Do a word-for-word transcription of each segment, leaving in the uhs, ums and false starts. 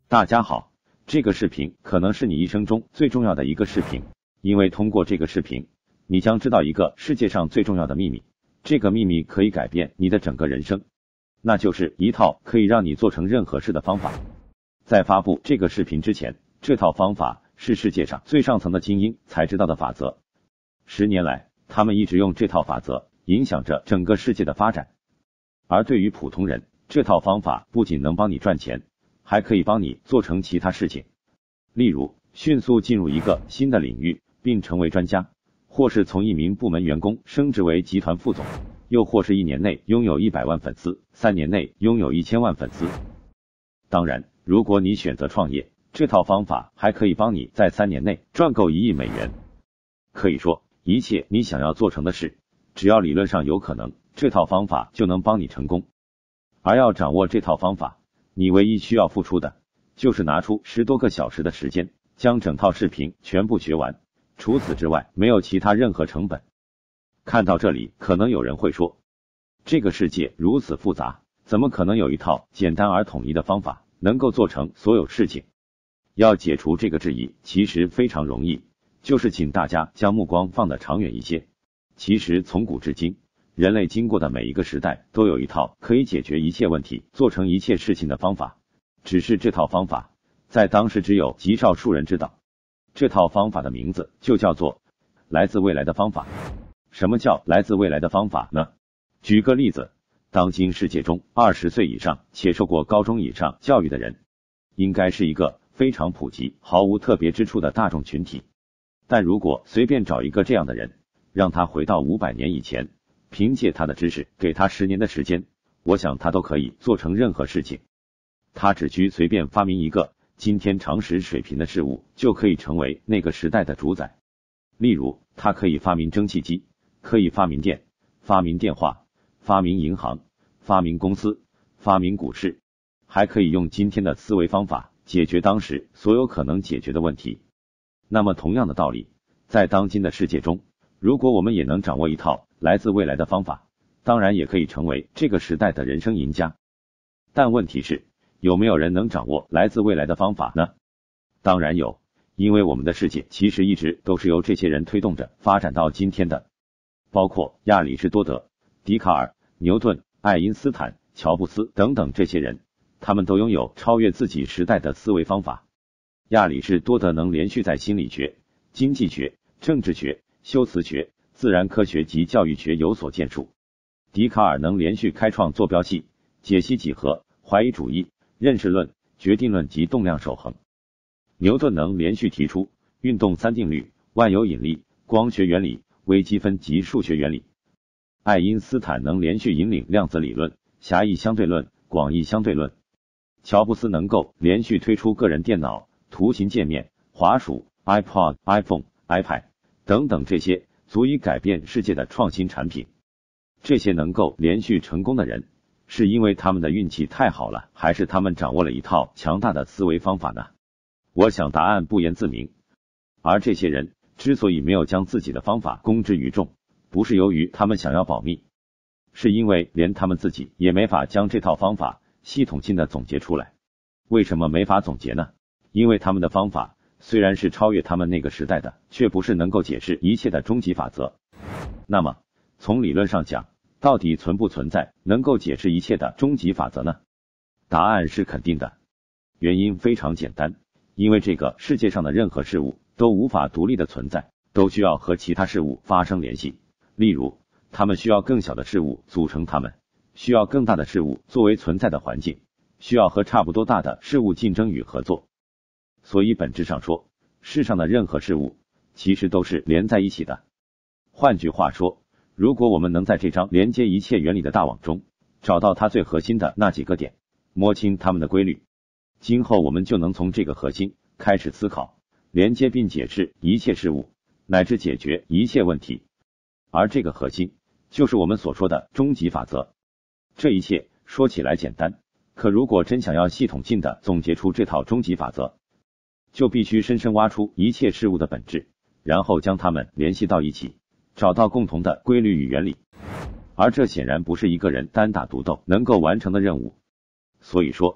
大家好，这个视频可能是你一生中最重要的一个视频，因为通过这个视频，你将知道一个世界上最重要的秘密，这个秘密可以改变你的整个人生，那就是一套可以让你做成任何事的方法。在发布这个视频之前，这套方法是世界上最上层的精英才知道的法则。十年来，他们一直用这套法则影响着整个世界的发展。而对于普通人，这套方法不仅能帮你赚钱，还可以帮你做成其他事情，例如迅速进入一个新的领域并成为专家，或是从一名部门员工升职为集团副总，又或是一年内拥有一百万粉丝，三年内拥有一千万粉丝。当然，如果你选择创业，这套方法还可以帮你在三年内赚够一亿美元。可以说，一切你想要做成的事，只要理论上有可能，这套方法就能帮你成功。而要掌握这套方法，你唯一需要付出的，就是拿出十多个小时的时间，将整套视频全部学完。除此之外，没有其他任何成本。看到这里，可能有人会说，这个世界如此复杂，怎么可能有一套简单而统一的方法，能够做成所有事情？要解除这个质疑，其实非常容易，就是请大家将目光放得长远一些。其实从古至今，人类经过的每一个时代都有一套可以解决一切问题、做成一切事情的方法，只是这套方法在当时只有极少数人知道。这套方法的名字就叫做来自未来的方法。什么叫来自未来的方法呢？举个例子，当今世界中二十岁以上且受过高中以上教育的人，应该是一个非常普及、毫无特别之处的大众群体。但如果随便找一个这样的人，让他回到五百年以前，凭借他的知识，给他十年的时间，我想他都可以做成任何事情。他只需随便发明一个今天常识水平的事物，就可以成为那个时代的主宰。例如，他可以发明蒸汽机，可以发明电，发明电话，发明银行，发明公司，发明股市，还可以用今天的思维方法解决当时所有可能解决的问题。那么同样的道理，在当今的世界中，如果我们也能掌握一套来自未来的方法，当然也可以成为这个时代的人生赢家。但问题是，有没有人能掌握来自未来的方法呢？当然有，因为我们的世界其实一直都是由这些人推动着发展到今天的，包括亚里士多德、笛卡尔、牛顿、爱因斯坦、乔布斯等等这些人，他们都拥有超越自己时代的思维方法。亚里士多德能连续在心理学、经济学、政治学、修辞学、自然科学及教育学有所建树。笛卡尔能连续开创坐标系、解析几何、怀疑主义、认识论、决定论及动量守恒。牛顿能连续提出运动三定律、万有引力、光学原理、微积分及数学原理。爱因斯坦能连续引领量子理论、狭义相对论、广义相对论。乔布斯能够连续推出个人电脑、图形界面、滑鼠、iPod、iPhone、iPad 等等这些足以改变世界的创新产品。这些能够连续成功的人，是因为他们的运气太好了，还是他们掌握了一套强大的思维方法呢？我想答案不言自明。而这些人之所以没有将自己的方法公之于众，不是由于他们想要保密，是因为连他们自己也没法将这套方法系统性的总结出来。为什么没法总结呢？因为他们的方法虽然是超越他们那个时代的，却不是能够解释一切的终极法则。那么从理论上讲，到底存不存在能够解释一切的终极法则呢？答案是肯定的。原因非常简单，因为这个世界上的任何事物都无法独立的存在，都需要和其他事物发生联系。例如，它们需要更小的事物组成它们，需要更大的事物作为存在的环境，需要和差不多大的事物竞争与合作。所以本质上说，世上的任何事物其实都是连在一起的。换句话说，如果我们能在这张连接一切原理的大网中找到它最核心的那几个点，摸清它们的规律，今后我们就能从这个核心开始思考，连接并解释一切事物，乃至解决一切问题。而这个核心就是我们所说的终极法则。这一切说起来简单，可如果真想要系统性的总结出这套终极法则，就必须深深挖出一切事物的本质，然后将它们联系到一起，找到共同的规律与原理。而这显然不是一个人单打独斗能够完成的任务。所以说，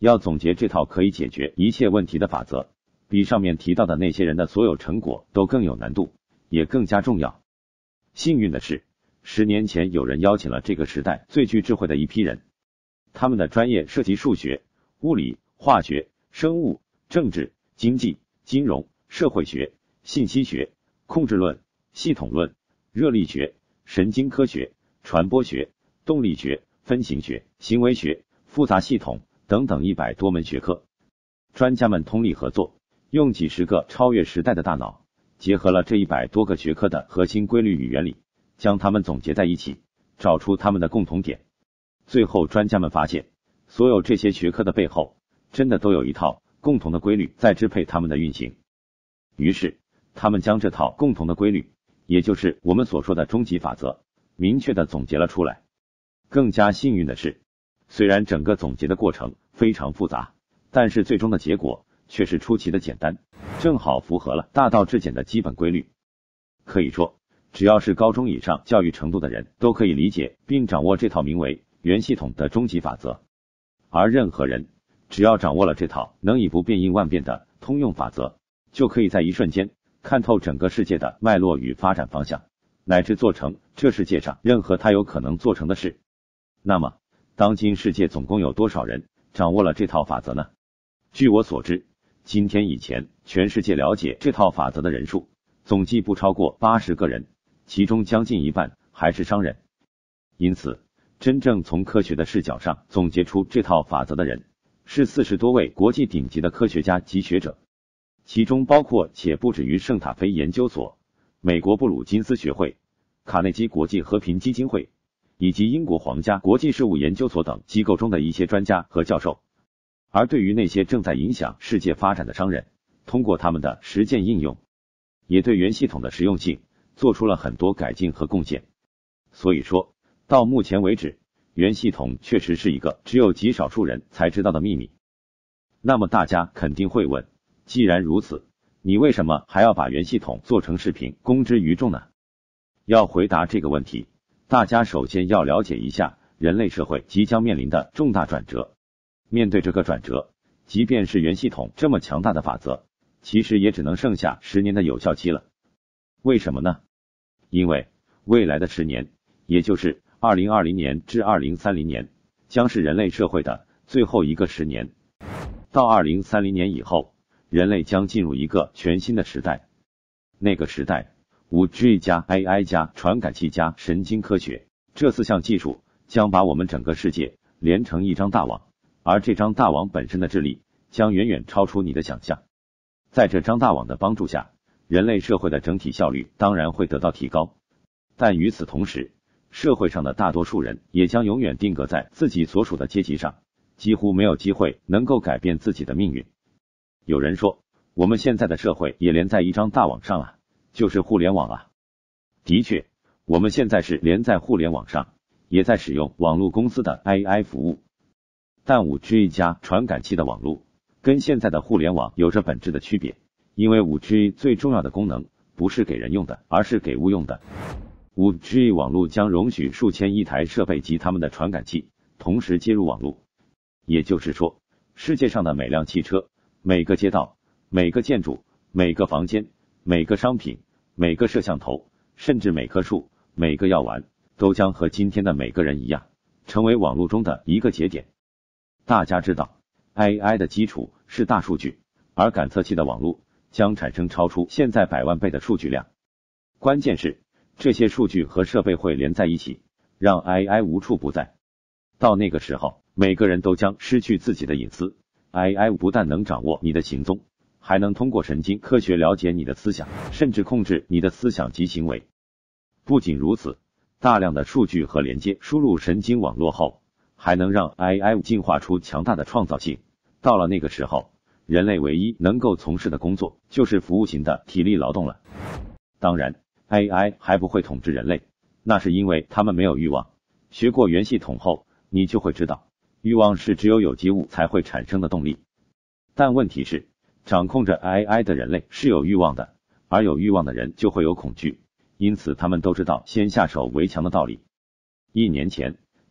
要总结这套可以解决一切问题的法则，比上面提到的那些人的所有成果都更有难度，也更加重要。幸运的是，十年前有人邀请了这个时代最具智慧的一批人，他们的专业涉及数学、物理、化学、生物、政治、经济、金融、社会学、信息学、控制论、系统论、热力学、神经科学、传播学、动力学、分形学、行为学、复杂系统等等一百多门学科。专家们通力合作，用几十个超越时代的大脑，结合了这一百多个学科的核心规律与原理，将它们总结在一起，找出它们的共同点。最后专家们发现，所有这些学科的背后，真的都有一套共同的规律在支配它们的运行。于是他们将这套共同的规律，也就是我们所说的终极法则，明确的总结了出来。更加幸运的是，虽然整个总结的过程非常复杂，但是最终的结果却是出奇的简单，正好符合了大道至简的基本规律。可以说，只要是高中以上教育程度的人都可以理解并掌握这套名为元系统的终极法则，而任何人只要掌握了这套能以不变应万变的通用法则，就可以在一瞬间看透整个世界的脉络与发展方向，乃至做成这世界上任何他有可能做成的事。那么当今世界总共有多少人掌握了这套法则呢？据我所知，今天以前全世界了解这套法则的人数总计不超过八十个人，其中将近一半还是商人。因此真正从科学的视角上总结出这套法则的人是四十多位国际顶级的科学家及学者，其中包括且不止于圣塔菲研究所、美国布鲁金斯学会、卡内基国际和平基金会以及英国皇家国际事务研究所等机构中的一些专家和教授。而对于那些正在影响世界发展的商人，通过他们的实践应用，也对元系统的实用性做出了很多改进和贡献。所以说，到目前为止，元系统确实是一个只有极少数人才知道的秘密。那么大家肯定会问，既然如此，你为什么还要把元系统做成视频公之于众呢？要回答这个问题，大家首先要了解一下人类社会即将面临的重大转折。面对这个转折，即便是元系统这么强大的法则，其实也只能剩下十年的有效期了。为什么呢？因为未来的十年，也就是二零二零年至二零三零年，将是人类社会的最后一个十年。到二零三零年以后，人类将进入一个全新的时代。那个时代，五 G 加 A I 加传感器加神经科学这四项技术将把我们整个世界连成一张大网，而这张大网本身的智力将远远超出你的想象。在这张大网的帮助下，人类社会的整体效率当然会得到提高，但与此同时，社会上的大多数人也将永远定格在自己所属的阶级上，几乎没有机会能够改变自己的命运。有人说，我们现在的社会也连在一张大网上啊，就是互联网啊。的确，我们现在是连在互联网上，也在使用网络公司的 A I 服务。但 五 G 加传感器的网络跟现在的互联网有着本质的区别，因为 五 G 最重要的功能不是给人用的，而是给物用的。五 G 网络将容许数千亿台设备及它们的传感器同时接入网络，也就是说，世界上的每辆汽车、每个街道、每个建筑、每个房间、每个商品、每个摄像头，甚至每棵树、每个药丸，都将和今天的每个人一样，成为网络中的一个节点。大家知道 A I 的基础是大数据，而感测器的网络将产生超出现在百万倍的数据量。关键是这些数据和设备会连在一起，让 A I 无处不在。到那个时候，每个人都将失去自己的隐私。A I 不但能掌握你的行踪，还能通过神经科学了解你的思想，甚至控制你的思想及行为。不仅如此，大量的数据和连接输入神经网络后，还能让 A I 进化出强大的创造性。到了那个时候，人类唯一能够从事的工作就是服务型的体力劳动了。当然 A I 还不会统治人类，那是因为他们没有欲望。学过元系统后，你就会知道，欲望是只有有机物才会产生的动力。但问题是，掌控着 A I 的人类是有欲望的，而有欲望的人就会有恐惧，因此他们都知道先下手为强的道理。一年前，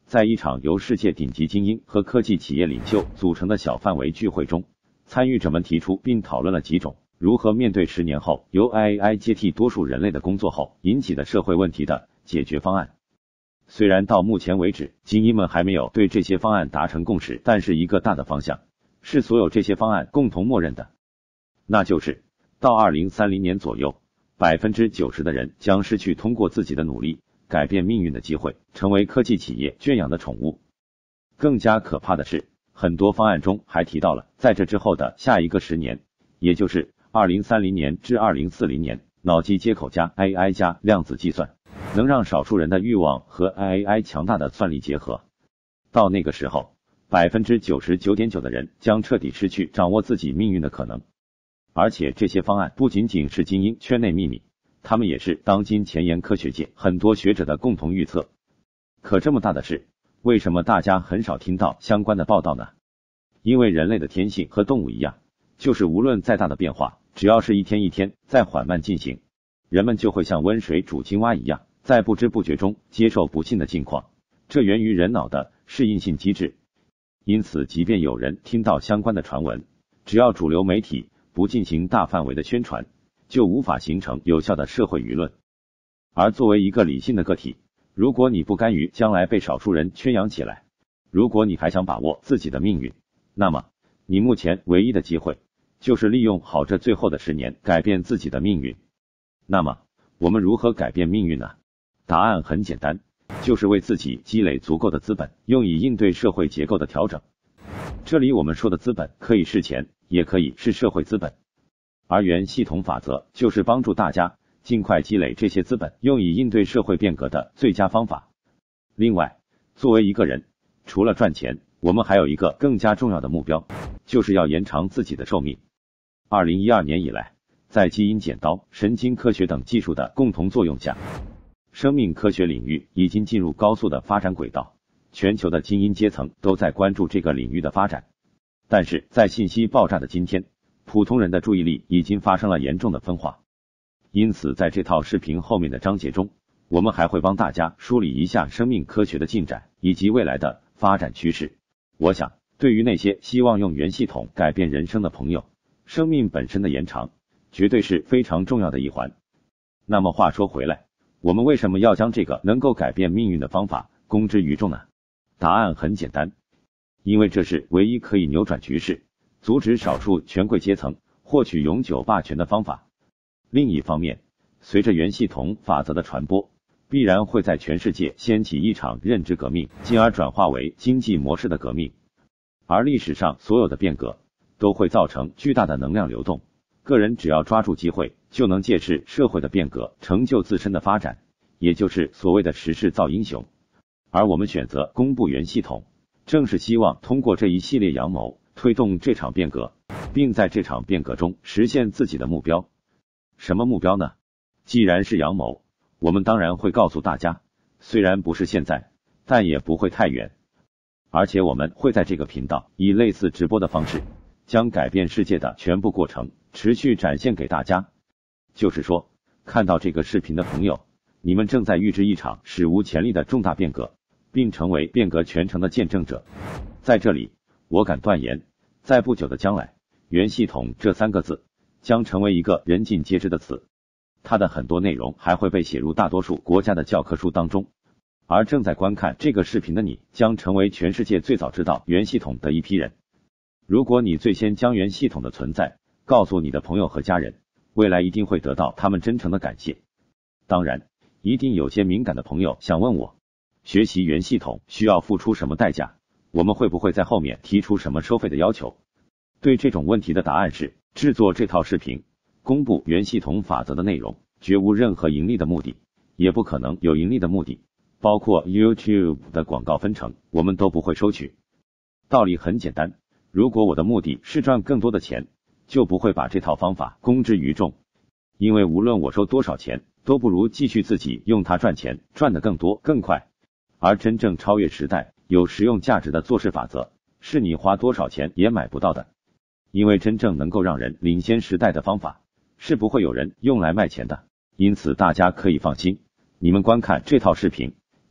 在一场由世界顶级精英和科技企业领袖组成的小范围聚会中，参与者们提出并讨论了几种如何面对十年后由 A I 接替多数人类的工作后引起的社会问题的解决方案。虽然到目前为止，精英们还没有对这些方案达成共识，但是一个大的方向是所有这些方案共同默认的，那就是到二零三零年左右，百分之九十的人将失去通过自己的努力改变命运的机会，成为科技企业圈养的宠物。更加可怕的是，很多方案中还提到了在这之后的下一个十年，也就是二零三零年至二零四零年，脑机接口加 A I 加量子计算能让少数人的欲望和 A I 强大的算力结合。到那个时候，百分之九十九点九的人将彻底失去掌握自己命运的可能。而且这些方案不仅仅是精英圈内秘密，他们也是当今前沿科学界很多学者的共同预测。可这么大的事，为什么大家很少听到相关的报道呢？因为人类的天性和动物一样，就是无论再大的变化，只要是一天一天在缓慢进行，人们就会像温水煮青蛙一样，在不知不觉中接受不幸的境况。这源于人脑的适应性机制。因此，即便有人听到相关的传闻，只要主流媒体不进行大范围的宣传，就无法形成有效的社会舆论。而作为一个理性的个体，如果你不甘于将来被少数人圈养起来，如果你还想把握自己的命运，那么你目前唯一的机会就是利用好这最后的十年改变自己的命运。那么我们如何改变命运呢？答案很简单，就是为自己积累足够的资本，用以应对社会结构的调整。这里我们说的资本可以是钱，也可以是社会资本，而原系统法则就是帮助大家尽快积累这些资本，用以应对社会变革的最佳方法。另外，作为一个人，除了赚钱，我们还有一个更加重要的目标，就是要延长自己的寿命。二零一二年以来，在基因剪刀、神经科学等技术的共同作用下，生命科学领域已经进入高速的发展轨道，全球的精英阶层都在关注这个领域的发展。但是在信息爆炸的今天，普通人的注意力已经发生了严重的分化。因此，在这套视频后面的章节中，我们还会帮大家梳理一下生命科学的进展以及未来的发展趋势。我想，对于那些希望用元系统改变人生的朋友，生命本身的延长绝对是非常重要的一环。那么话说回来，我们为什么要将这个能够改变命运的方法公之于众呢？答案很简单，因为这是唯一可以扭转局势，阻止少数权贵阶层获取永久霸权的方法。另一方面，随着元系统法则的传播，必然会在全世界掀起一场认知革命，进而转化为经济模式的革命。而历史上所有的变革都会造成巨大的能量流动，个人只要抓住机会，就能借势社会的变革，成就自身的发展，也就是所谓的时势造英雄。而我们选择公布元系统，正是希望通过这一系列阳谋推动这场变革，并在这场变革中实现自己的目标。什么目标呢？既然是阳谋，我们当然会告诉大家，虽然不是现在，但也不会太远。而且我们会在这个频道以类似直播的方式，将改变世界的全部过程持续展现给大家。就是说，看到这个视频的朋友，你们正在预知一场史无前例的重大变革，并成为变革全程的见证者。在这里，我敢断言，在不久的将来，元系统这三个字将成为一个人尽皆知的词，它的很多内容还会被写入大多数国家的教科书当中。而正在观看这个视频的你，将成为全世界最早知道元系统的一批人。如果你最先将元系统的存在告诉你的朋友和家人，未来一定会得到他们真诚的感谢。当然，一定有些敏感的朋友想问我，学习元系统需要付出什么代价？我们会不会在后面提出什么收费的要求？对这种问题的答案是，制作这套视频，公布元系统法则的内容，绝无任何盈利的目的，也不可能有盈利的目的，包括 YouTube 的广告分成，我们都不会收取。道理很简单，如果我的目的是赚更多的钱，就不会把这套方法公之于众。因为无论我收多少钱，都不如继续自己用它赚钱，赚得更多更快。而真正超越时代、有实用价值的做事法则，是你花多少钱也买不到的。因为真正能够让人领先时代的方法，是不会有人用来卖钱的。因此大家可以放心，你们观看这套视频，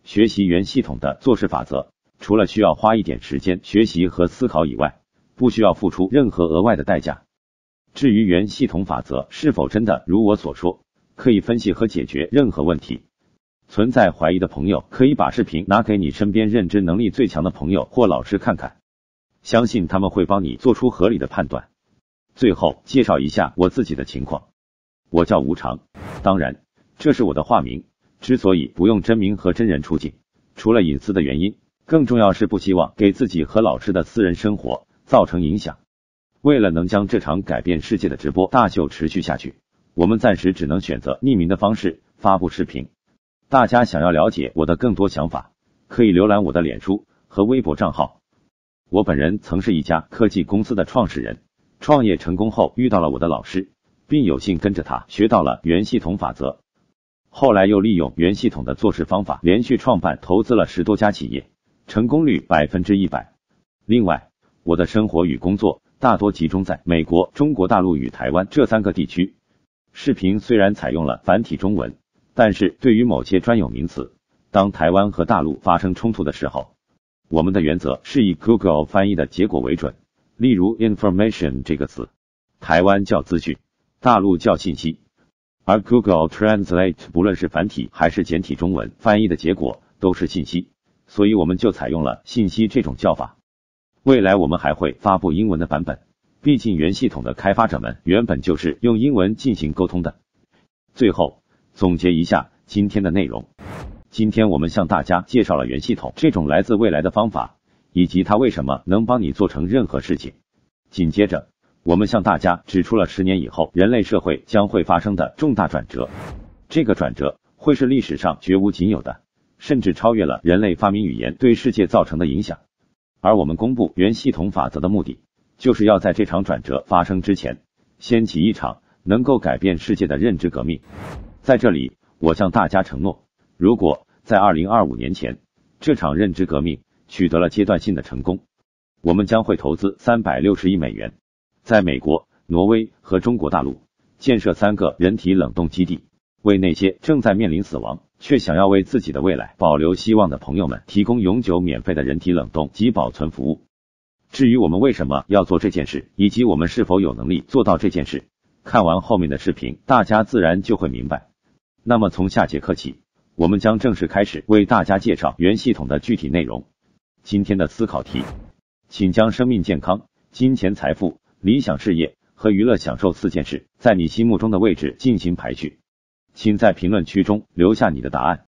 学习原系统的做事法则，除了需要花一点时间学习和思考以外，不需要付出任何额外的代价。至于原系统法则是否真的如我所说，可以分析和解决任何问题，存在怀疑的朋友可以把视频拿给你身边认知能力最强的朋友或老师看看，相信他们会帮你做出合理的判断。最后介绍一下我自己的情况，我叫吴常，当然这是我的化名，之所以不用真名和真人出镜，除了隐私的原因，更重要是不希望给自己和老师的私人生活造成影响。为了能将这场改变世界的直播大秀持续下去，我们暂时只能选择匿名的方式发布视频。大家想要了解我的更多想法，可以浏览我的脸书和微博账号。我本人曾是一家科技公司的创始人，创业成功后遇到了我的老师，并有幸跟着他学到了原系统法则。后来又利用原系统的做事方法，连续创办投资了十多家企业，成功率百分之一百。另外，我的生活与工作大多集中在美国、中国大陆与台湾这三个地区。视频虽然采用了繁体中文，但是对于某些专有名词，当台湾和大陆发生冲突的时候，我们的原则是以 Google 翻译的结果为准。例如 information 这个词，台湾叫资讯，大陆叫信息，而 Google Translate 不论是繁体还是简体中文翻译的结果都是信息，所以我们就采用了信息这种叫法。未来我们还会发布英文的版本，毕竟原系统的开发者们原本就是用英文进行沟通的。最后总结一下今天的内容，今天我们向大家介绍了原系统这种来自未来的方法，以及它为什么能帮你做成任何事情。紧接着我们向大家指出了十年以后人类社会将会发生的重大转折，这个转折会是历史上绝无仅有的，甚至超越了人类发明语言对世界造成的影响。而我们公布原系统法则的目的，就是要在这场转折发生之前，掀起一场能够改变世界的认知革命。在这里，我向大家承诺，如果在二零二五年前，这场认知革命取得了阶段性的成功，我们将会投资三百六十亿美元，在美国、挪威和中国大陆建设三个人体冷冻基地，为那些正在面临死亡却想要为自己的未来保留希望的朋友们提供永久免费的人体冷冻及保存服务。至于我们为什么要做这件事，以及我们是否有能力做到这件事，看完后面的视频，大家自然就会明白。那么从下节课起，我们将正式开始为大家介绍原系统的具体内容。今天的思考题，请将生命健康、金钱财富、理想事业和娱乐享受四件事在你心目中的位置进行排序。请在评论区中留下你的答案。